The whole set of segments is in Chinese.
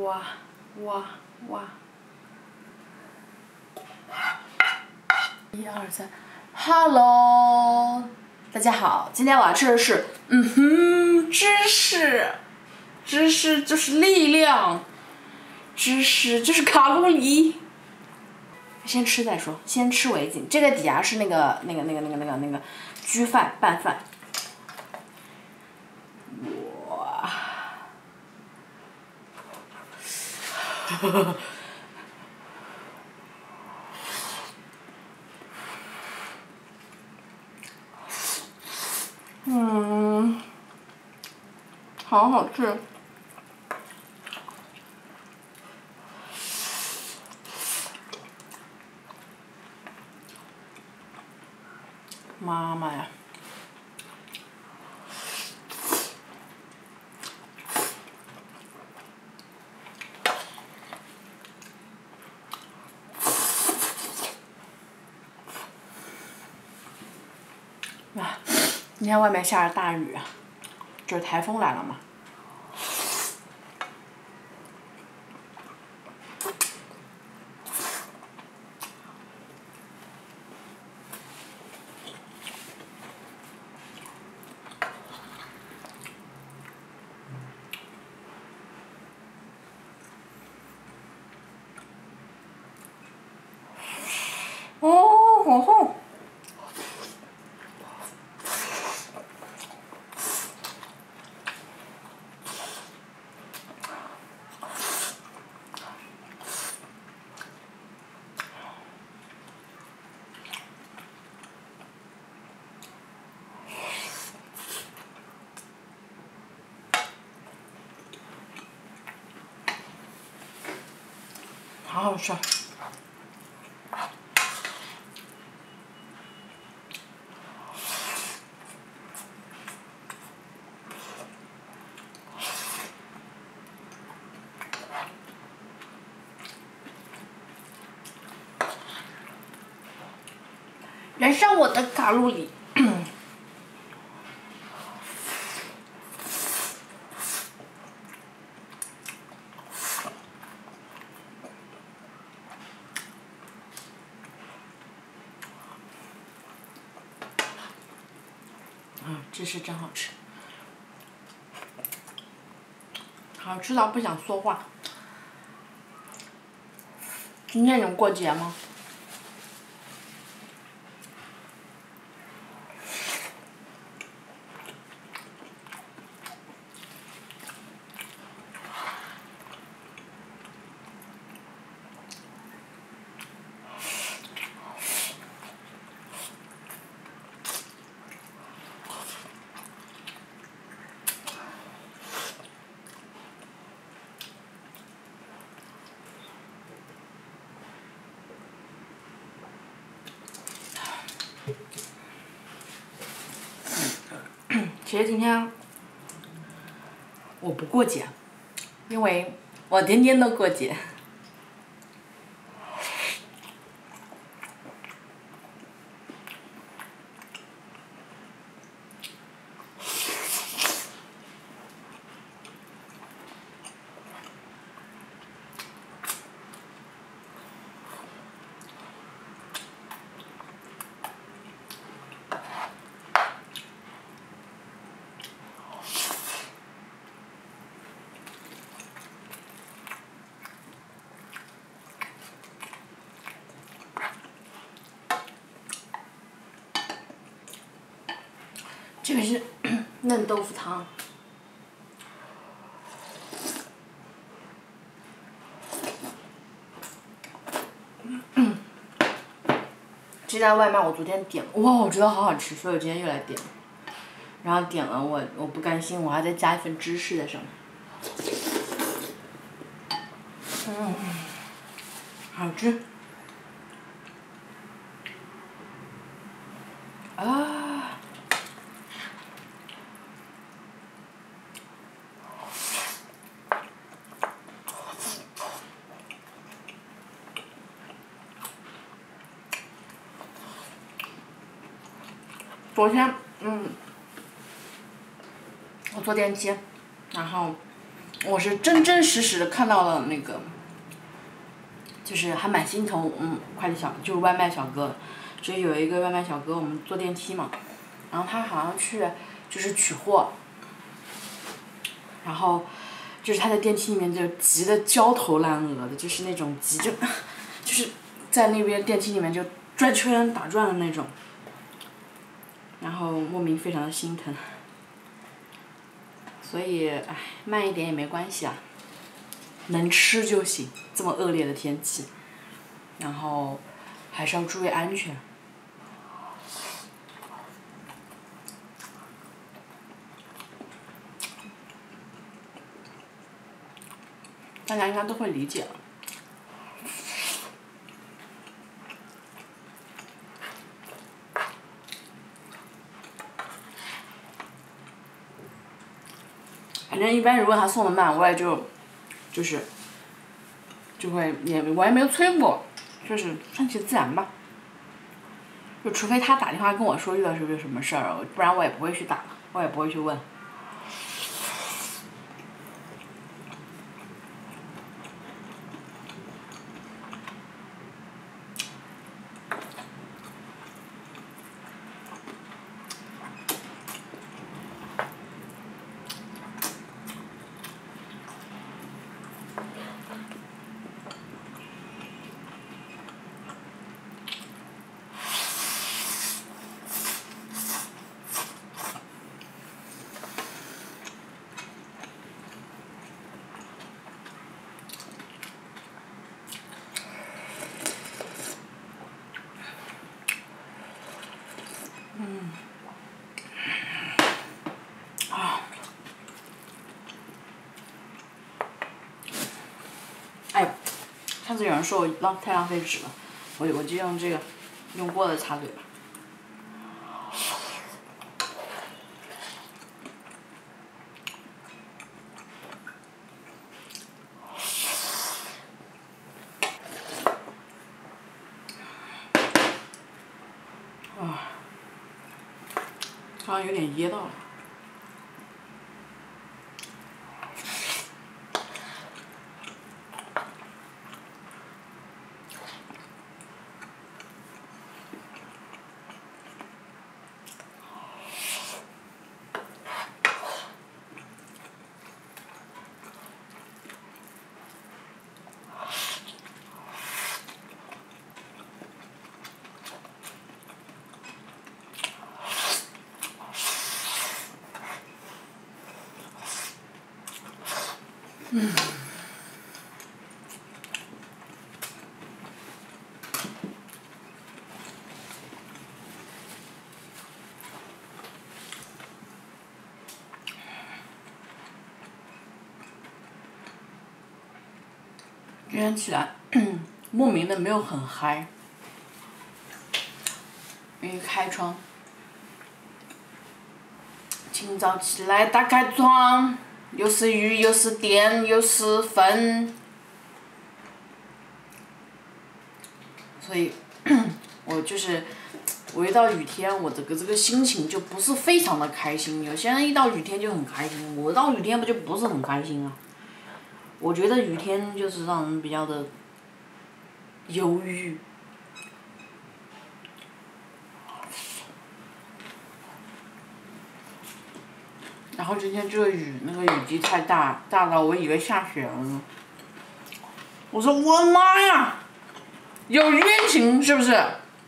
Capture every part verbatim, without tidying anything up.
哇哇哇！一二三 ，Hello， 大家好，今天我要吃的是，嗯哼，芝士，芝士就是力量，芝士就是卡路里。先吃再说，先吃为敬。这个底下是那个那个那个那个那个那个焗饭拌饭。哇！嗯，好好吃。妈妈呀！啊，今天外面下着大雨，就是台风来了嘛。哦，好厚。好好吃。燃烧我的卡路里。啊，芝士真好吃，好吃到不想说话。今天能过节吗？其实今天我不过节，因为我天天都过节。这个是嫩豆腐汤。这家外卖我昨天点了，哇，我觉得好好吃，所以我今天又来点了。然后点了我我不甘心，我还再加一份芝士在上面。嗯，好吃。啊！昨天，嗯，我坐电梯，然后我是真真实实的看到了那个，就是还蛮心疼，嗯，快递小就是外卖小哥，就是有一个外卖小哥，我们坐电梯嘛，然后他好像去就是取货，然后就是他在电梯里面就急得焦头烂额的，就是那种急就，就是在那边电梯里面就转圈打转的那种，然后莫名非常的心疼。所以，唉，慢一点也没关系啊，能吃就行。这么恶劣的天气，然后还是要注意安全。大家应该都会理解了。反正一般如果他送的慢，我也就，就是，就会也我也没有催过，就是顺其自然吧。就除非他打电话跟我说遇到是不是什么事儿，不然我也不会去打，我也不会去问。嗯。啊。哎，上次有人说我浪太浪费纸了，我我就用这个用过的擦嘴巴。啊，刚刚有点噎到了。嗯。今天起来，莫名的没有很嗨，因为开窗。清早起来打开窗，又是雨又是电又是风，所以，我就是，我一到雨天，我这个这个心情就不是非常的开心。有些人一到雨天就很开心，我到雨天不就不是很开心啊？我觉得雨天就是让人比较的忧郁。然后今天这个雨，那个雨滴太大，大到我以为下雪了呢。我说我的妈呀，有冤情是不是？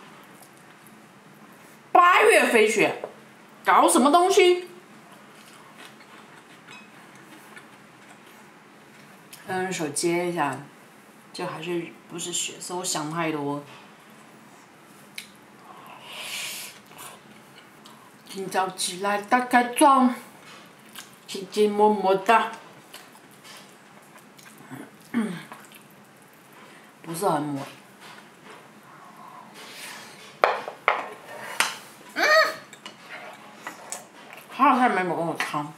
八月飞雪，搞什么东西？用手接一下，就还是不是雪，是我想太多。今早起来打开窗，轻轻摸摸的，不是很摸。嗯，还好他没抹我汤。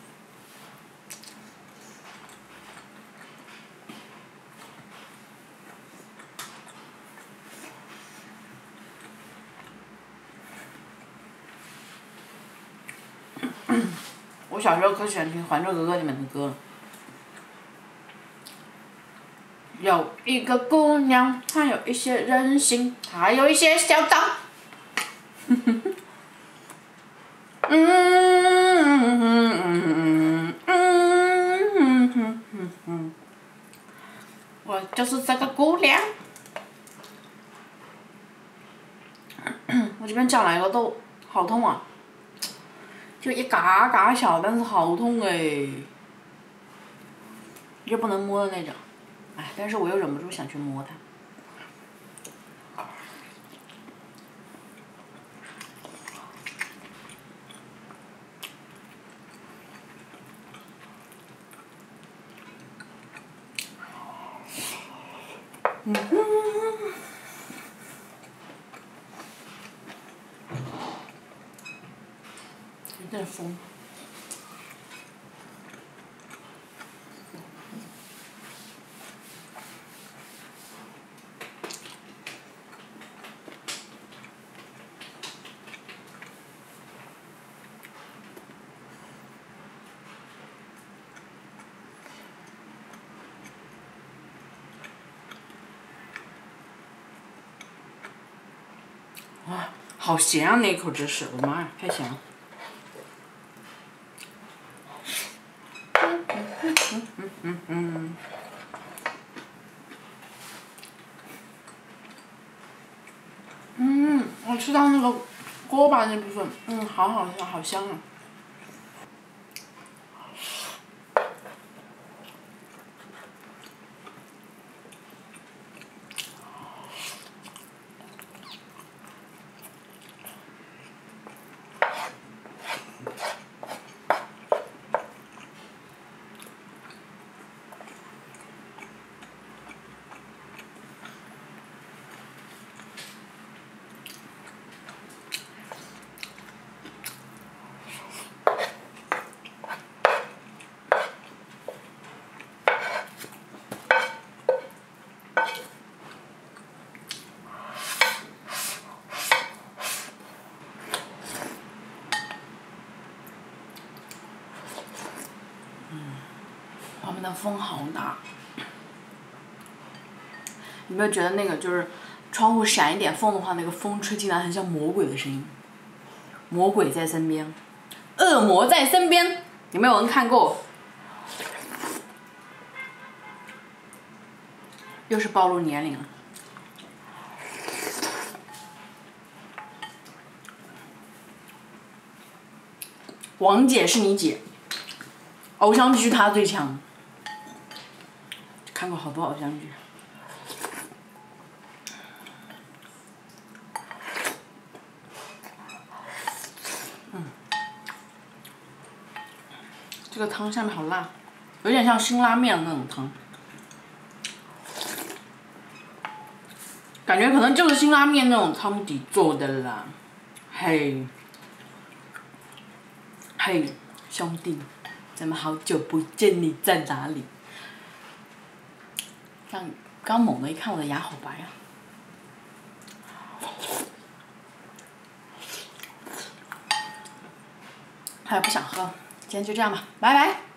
我小时候可喜欢听《还珠格格》里面的歌。 有一个姑娘，她有一些任性，她有一些嚣张。嗯嗯嗯嗯嗯嗯嗯，我就是这个姑娘。我这边脚来了都好痛啊，就一嘎嘎小，但是好痛哎，又不能摸的那种，哎，但是我又忍不住想去摸它。嗯哼，有点风。哇，好咸啊！那一口芝士，我的妈呀，太咸了。嗯嗯嗯嗯。嗯，我吃到那个锅巴那部分，嗯，好好香，好香啊。外面的风好大，有没有觉得那个就是窗户闪一点风的话，那个风吹进来很像魔鬼的声音？魔鬼在身边，恶魔在身边，有没有人看过？又是暴露年龄了。王姐是你姐，偶像剧她最强。看过好多偶像剧。嗯，这个汤下面好辣，有点像辛拉面那种汤，感觉可能就是辛拉面那种汤底做的啦。嘿，嘿，兄弟，咱们好久不见，你在哪里？刚刚猛的一看，我的牙好白啊！还不想喝，今天就这样吧，拜拜。